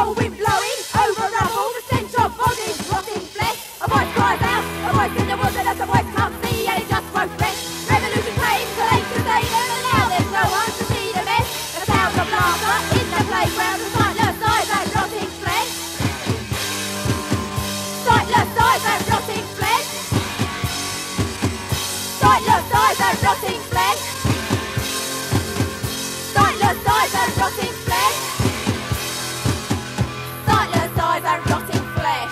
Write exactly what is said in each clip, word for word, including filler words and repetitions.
cold wind blowing over rubble, the stench of bodies, rotting flesh. A voice cries out, a voice in the wilderness, a voice can't see, and it just won't rest. Revolution came to late to say them, and now there's no one to see the mess. The sound of laughter in the playground, the sightless eyes and rotting flesh. Sightless eyes and rotting flesh. Sightless eyes and rotting flesh. Sightless eyes and rotting flesh. Sightless eyes and rotting flesh.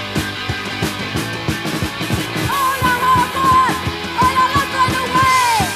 All along the way.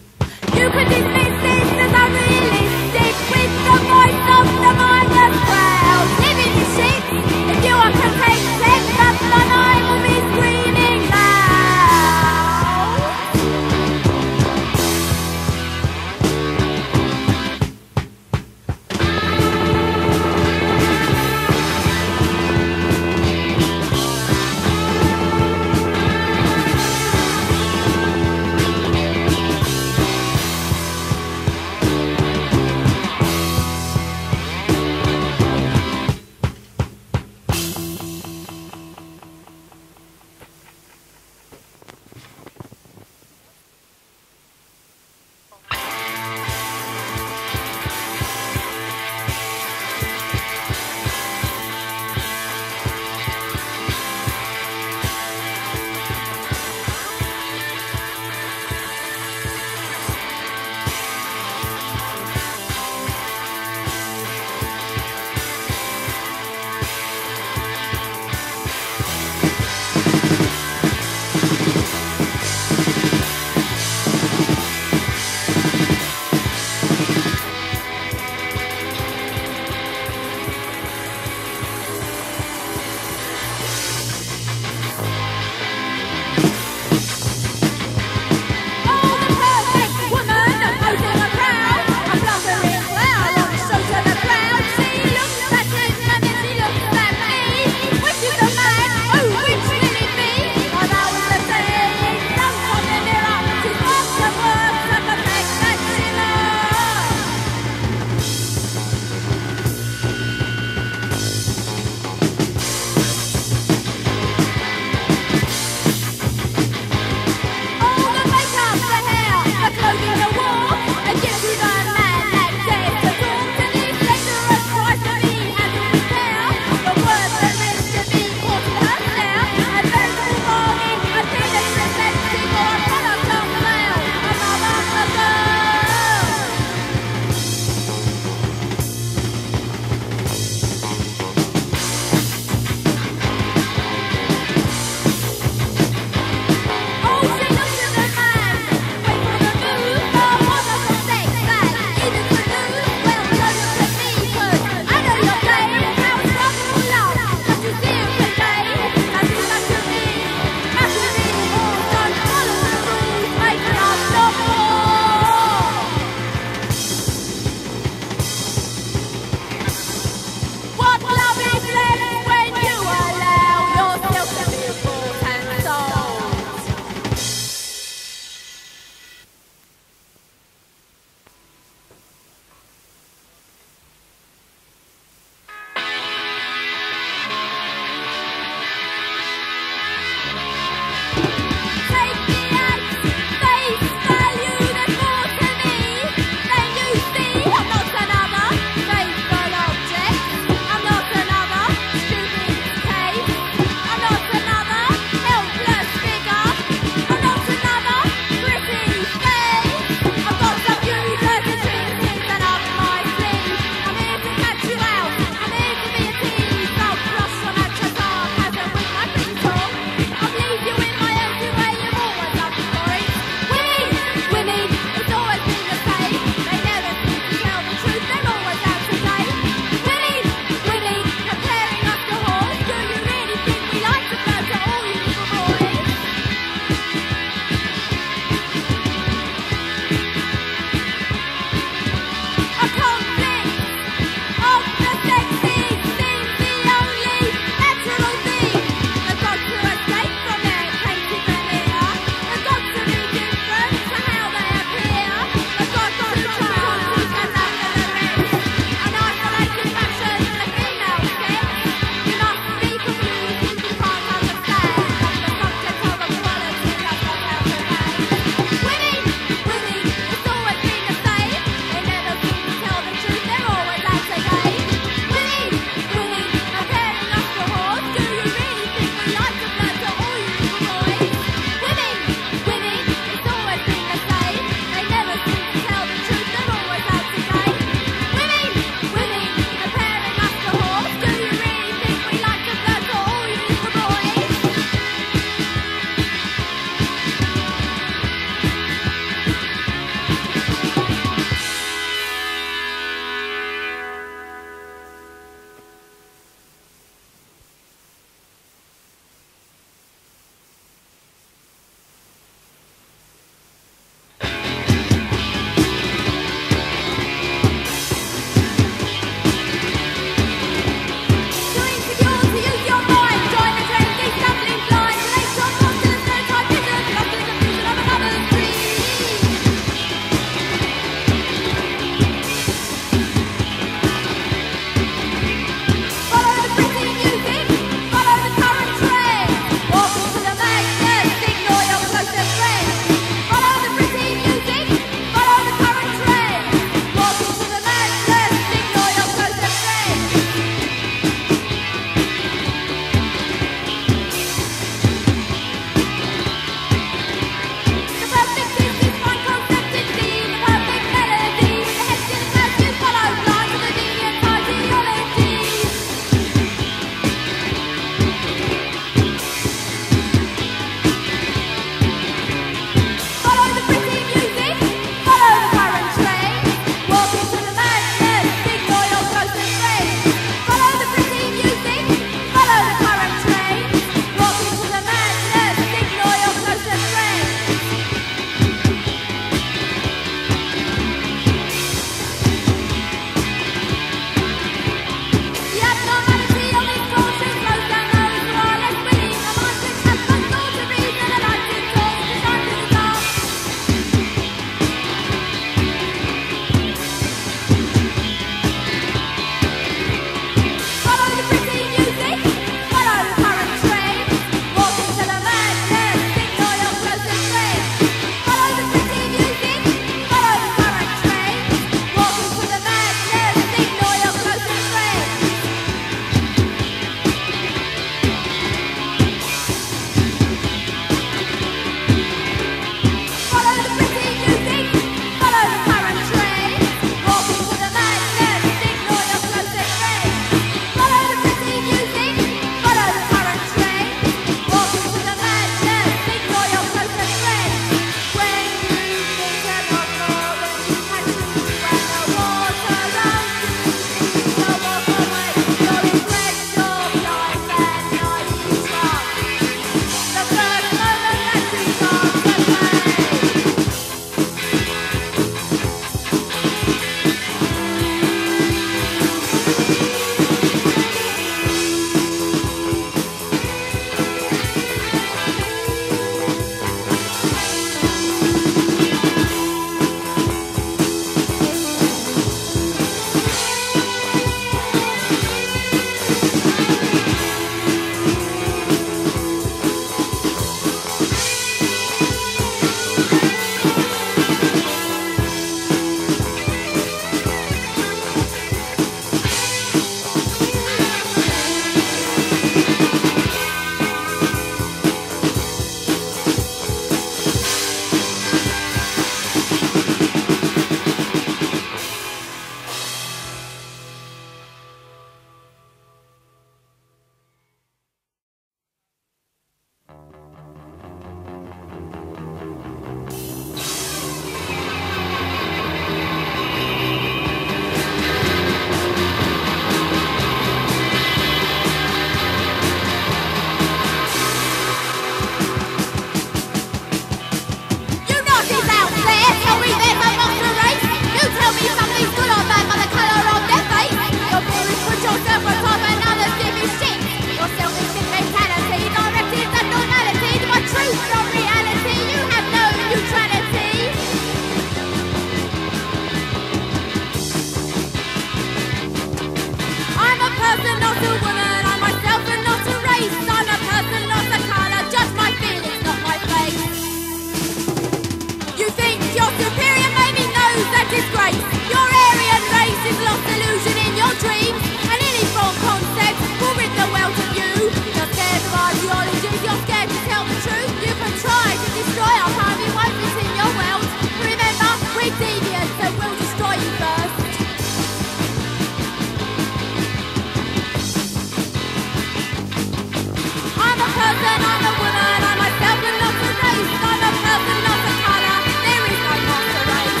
person, I'm a woman, I'm myself and not a race. I'm a person, not a colour, there is no master race.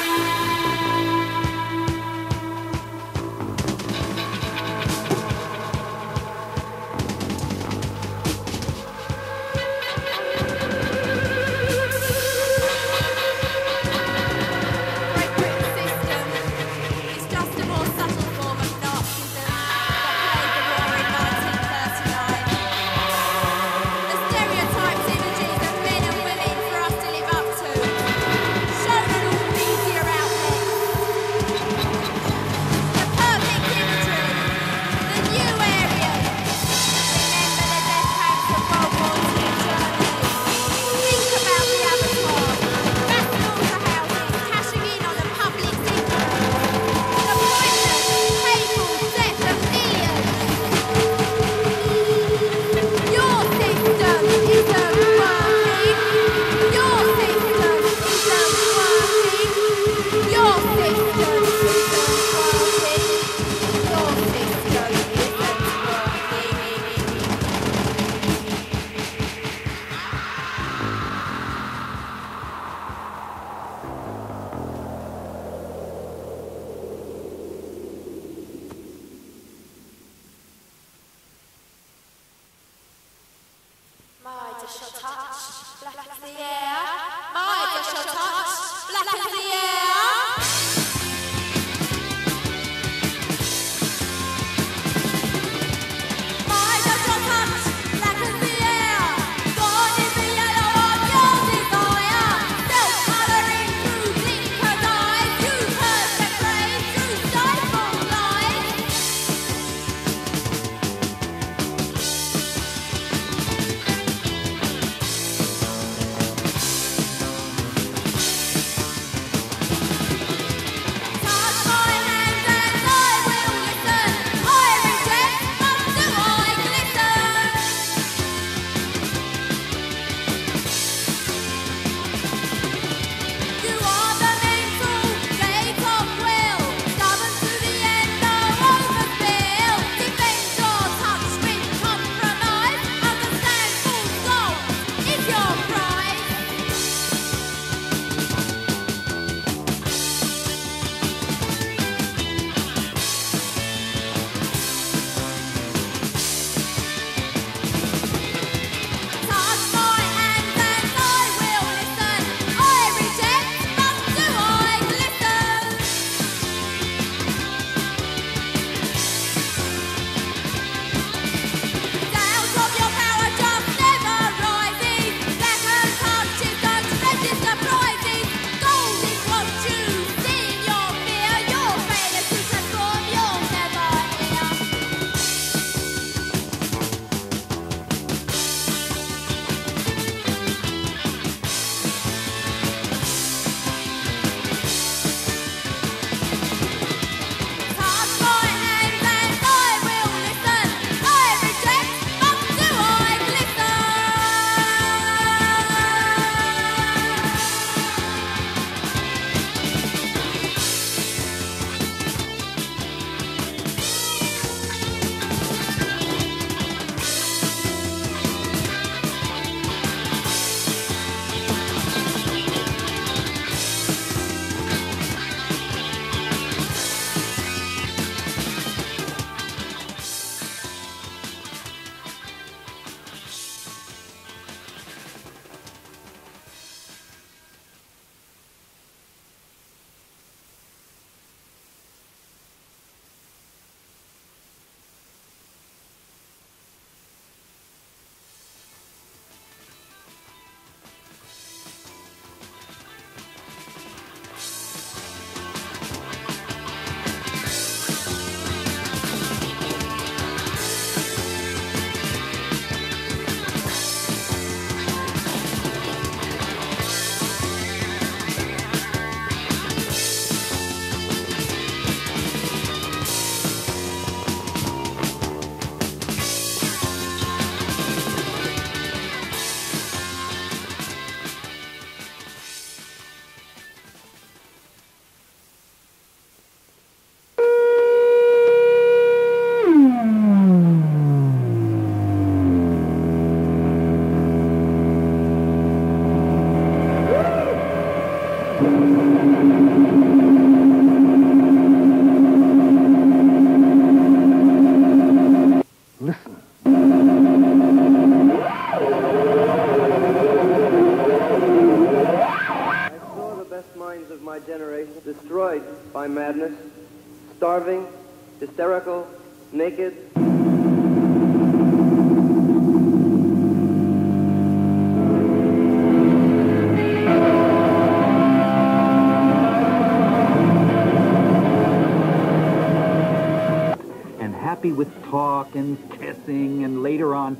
Great Britain's system is just a more subtle form of Nazism that played the war in nineteen thirty-nine. The stereotyped images of men and women for us to live up to, shown on all media outlets. The perfect imagery, the new areas. Remember the death camps of World War Two Germany. Think about the abattoir, gas slaughterhouses cashing in on the public's ignorance. The pointless, painful death of millions. Your system isn't working. Your system isn't working. Your system isn't working. Your system isn't My just your touch, blackens the air. My just your touch, blackens the air. My just your touch, blackens the air. Gone is the yellow of your desire. Self-colouring through blinkered eyes. You heard the praise through stifled lies. talking, kissing, and later on...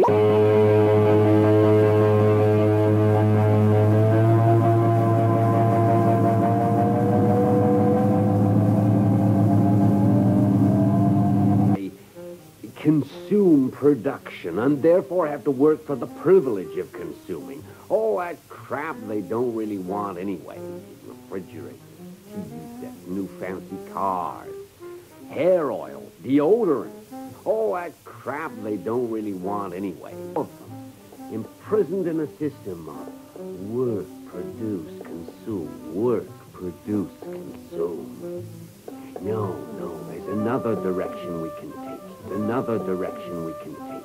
Consume production and therefore have to work for the privilege of consuming. Oh, that crap they don't really want anyway. Refrigerators, T V sets, new fancy cars, hair oil, deodorant. Oh, that crap they don't really want anyway. All of them imprisoned in a system of work, produce, consume, work, produce, consume. No, no, there's another direction we can take. Another direction we can take.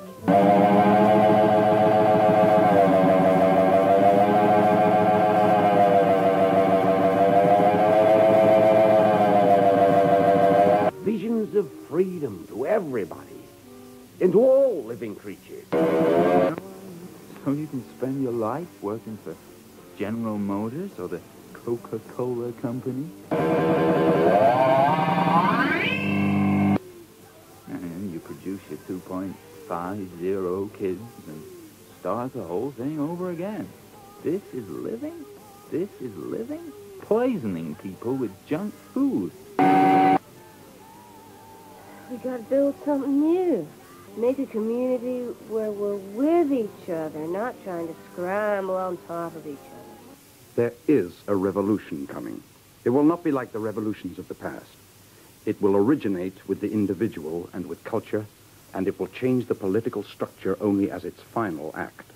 Visions of freedom to everybody, and to all living creatures. So you can spend your life working for General Motors or the Coca-Cola Company? And you produce your two point five zero kids and start the whole thing over again. This is living? This is living? Poisoning people with junk food. We gotta build something new. Make a community where we're with each other, not trying to scramble on top of each other. There is a revolution coming. It will not be like the revolutions of the past. It will originate with the individual and with culture, and it will change the political structure only as its final act.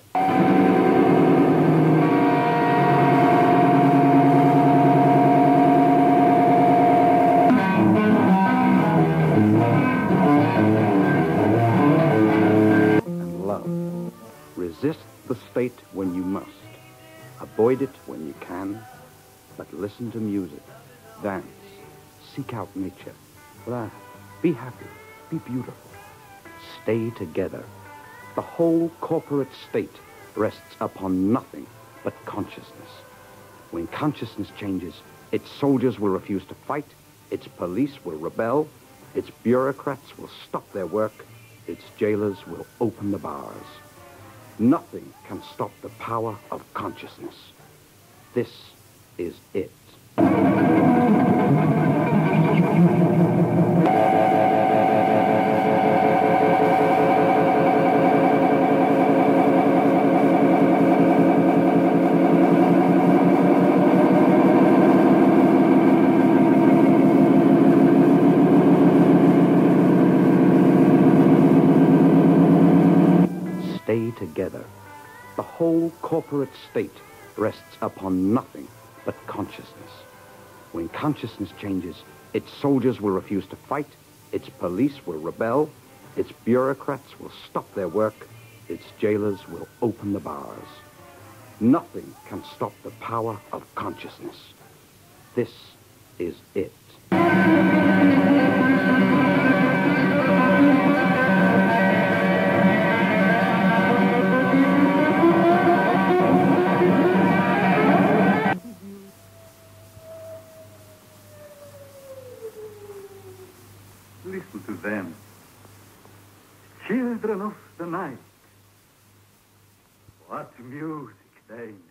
And love. Resist the state when you must. Avoid it when you can, but listen to music, dance, seek out nature, laugh, be happy, be beautiful. Stay together. The whole corporate state rests upon nothing but consciousness. When consciousness changes, its soldiers will refuse to fight, its police will rebel, its bureaucrats will stop their work, its jailers will open the bars. Nothing can stop the power of consciousness. This is it. Stay together. The whole corporate state rests upon nothing but consciousness. When consciousness changes, its soldiers will refuse to fight, its police will rebel, its bureaucrats will stop their work, its jailers will open the bars. Nothing can stop the power of consciousness. This is it. Listen to them. Children of the night. What music they